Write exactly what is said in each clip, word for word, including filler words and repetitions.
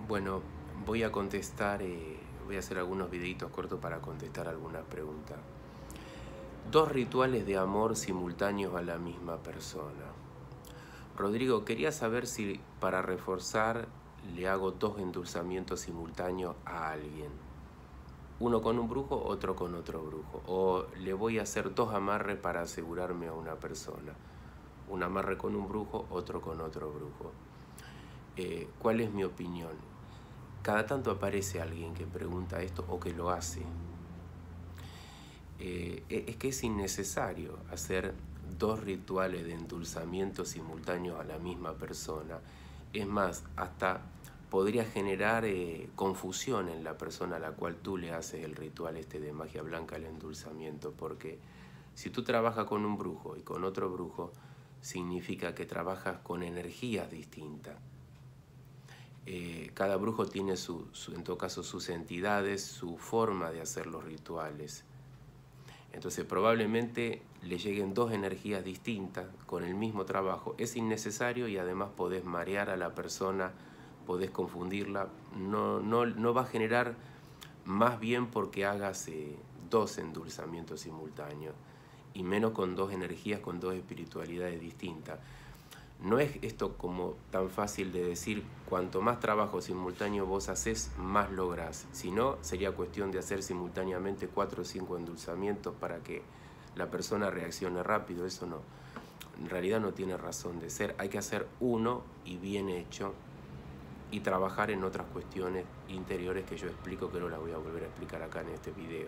Bueno, voy a contestar, eh, voy a hacer algunos videitos cortos para contestar algunas preguntas. Dos rituales de amor simultáneos a la misma persona. Rodrigo, quería saber si para reforzar le hago dos endulzamientos simultáneos a alguien. Uno con un brujo, otro con otro brujo. O le voy a hacer dos amarres para asegurarme a una persona. Un amarre con un brujo, otro con otro brujo. Eh, ¿Cuál es mi opinión? Cada tanto aparece alguien que pregunta esto o que lo hace. Eh, es que es innecesario hacer dos rituales de endulzamiento simultáneos a la misma persona. Es más, hasta podría generar eh, confusión en la persona a la cual tú le haces el ritual este de magia blanca, el endulzamiento, porque si tú trabajas con un brujo y con otro brujo, significa que trabajas con energías distintas. Eh, cada brujo tiene, su, su, en todo caso, sus entidades, su forma de hacer los rituales. Entonces probablemente le lleguen dos energías distintas con el mismo trabajo. Es innecesario y además podés marear a la persona, podés confundirla. No, no, no va a generar más bien porque hagas eh, dos endulzamientos simultáneos y menos con dos energías, con dos espiritualidades distintas. No es esto como tan fácil de decir, cuanto más trabajo simultáneo vos haces, más lográs. Si no, sería cuestión de hacer simultáneamente cuatro o cinco endulzamientos para que la persona reaccione rápido. Eso no, en realidad no tiene razón de ser. Hay que hacer uno y bien hecho y trabajar en otras cuestiones interiores que yo explico, que no las voy a volver a explicar acá en este video.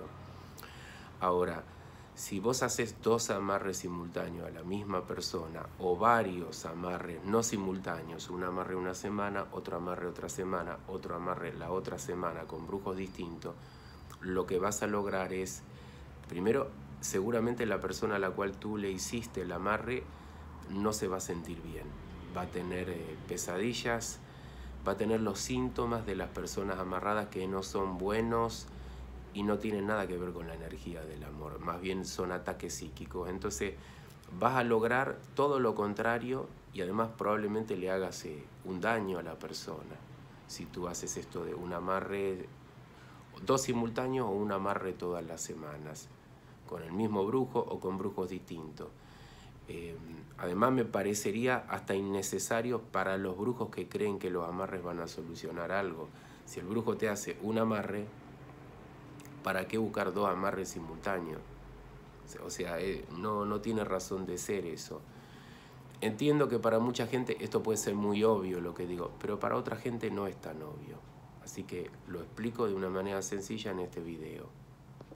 Ahora, si vos haces dos amarres simultáneos a la misma persona o varios amarres no simultáneos, un amarre una semana, otro amarre otra semana, otro amarre la otra semana con brujos distintos, lo que vas a lograr es, primero, seguramente la persona a la cual tú le hiciste el amarre no se va a sentir bien, va a tener eh, pesadillas, va a tener los síntomas de las personas amarradas que no son buenos, y no tiene nada que ver con la energía del amor, más bien son ataques psíquicos. Entonces vas a lograr todo lo contrario y además probablemente le hagas eh, un daño a la persona si tú haces esto de un amarre, dos simultáneos o un amarre todas las semanas, con el mismo brujo o con brujos distintos. Eh, además me parecería hasta innecesario para los brujos que creen que los amarres van a solucionar algo. Si el brujo te hace un amarre, ¿para qué buscar dos amarres simultáneos? O sea, eh, no, no tiene razón de ser eso. Entiendo que para mucha gente esto puede ser muy obvio lo que digo, pero para otra gente no es tan obvio. Así que lo explico de una manera sencilla en este video.